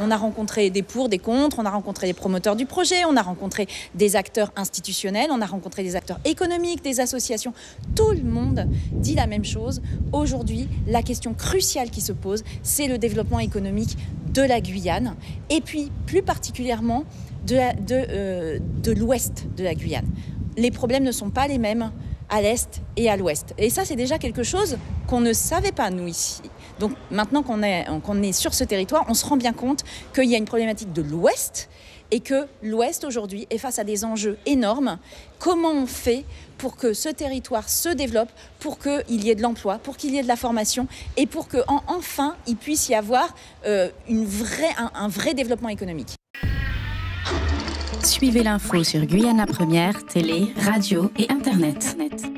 On a rencontré des pour, des contre, on a rencontré des promoteurs du projet, on a rencontré des acteurs institutionnels, on a rencontré des acteurs économiques, des associations. Tout le monde dit la même chose. Aujourd'hui, la question cruciale qui se pose, c'est le développement économique de la Guyane et puis plus particulièrement de l'ouest de la Guyane. Les problèmes ne sont pas les mêmes à l'est et à l'ouest. Et ça, c'est déjà quelque chose qu'on ne savait pas, nous, ici. Donc maintenant qu'on est sur ce territoire, on se rend bien compte qu'il y a une problématique de l'ouest et que l'ouest, aujourd'hui, est face à des enjeux énormes. Comment on fait pour que ce territoire se développe, pour qu'il y ait de l'emploi, pour qu'il y ait de la formation et pour qu'enfin, il puisse y avoir un vrai développement économique. Suivez l'info sur Guyana Première, télé, radio et Internet.